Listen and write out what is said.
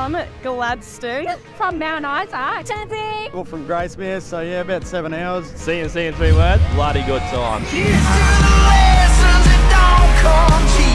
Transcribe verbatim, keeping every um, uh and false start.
from Gladstone. From Mount Isa. Timothy. Well, from Gracemere, so yeah, about seven hours. C M C in three words, bloody good time. Here's to the lessons that don't come cheap.